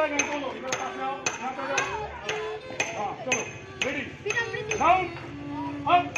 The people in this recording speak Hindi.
नहीं दोनों इधर पास में आओ, यहाँ पे जाओ। हाँ चलो रेडी, डाउन अप